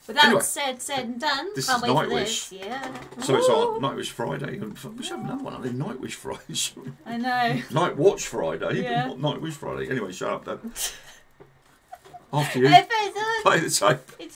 With that Anyway, said and done. this Can't is wait for Nightwish. this. Yeah. So it's our Nightwish Friday. We should have another one. I mean, Nightwish Friday. I know. Night Watch Friday, Yeah. but not Nightwish Friday. Anyway, shut up, Dad. After you. If it's Play the tape.